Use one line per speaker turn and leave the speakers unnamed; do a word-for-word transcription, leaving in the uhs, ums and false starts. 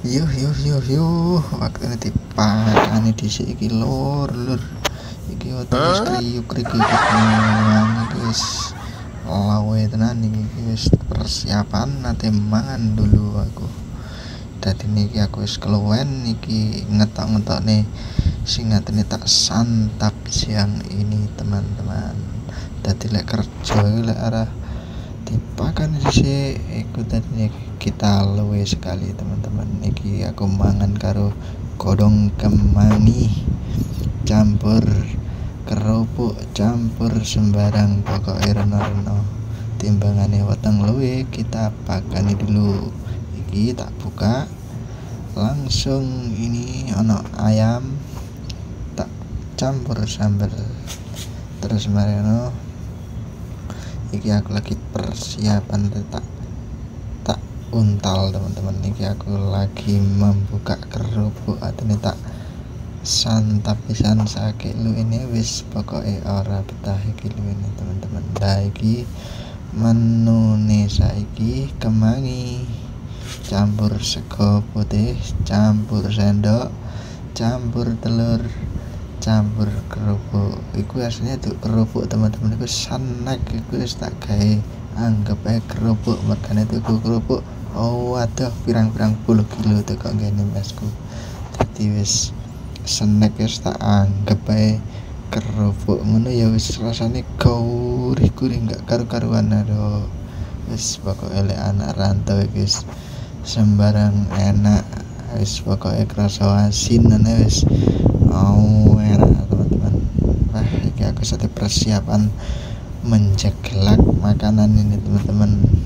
Yuh yuh yuh yuh, waktune dipakani dhisik iki lur lur. Iki wis kriuk-kriuk iki tenan iki wis lawe tenan iki wis persiapan nate mangan dulu aku. Dadi niki aku wis keluwen iki ngetok-ngetokne sing ngatene tak santap siang ini teman-teman. Dadi lek kerja lek arah dipakan dhisik iku tadi kita luwe sekali teman-teman. Iki aku mangan karo godhong kemangi campur kerupuk campur sembarang pokoke rena-rena timbangane weteng luwe kita pakani dulu. Iki tak buka langsung ini ono ayam tak campur sambal terus marino iki aku lagi persiapan tak tak untal teman-teman. Iki aku lagi membuka kerupuk atene tak santap pisan sakit lu ini wis pokoke ora betah iki lu ini teman-teman. Lah iki menune saiki kemangi campur sego putih campur sendok campur telur campur kerupuk. Iku aslinya tuh kerupuk teman-teman, iku snack iku wis tak gawe anggap ae kerupuk mergane tuku kerupuk. Oh waduh pirang-pirang puluh kilo tuh kok ngene masku. Dadi wis snack wis tak anggap ae kerupuk ngono ya wis rasane gurih-gurih enggak karu-karuan. Aduh wis pokoke elek anak rantau iki wis sembarang enak wis pokoke krasa asin ana wis oh enak teman-teman. Wah iki aku sate persiapan menjeglak makanan ini teman-teman.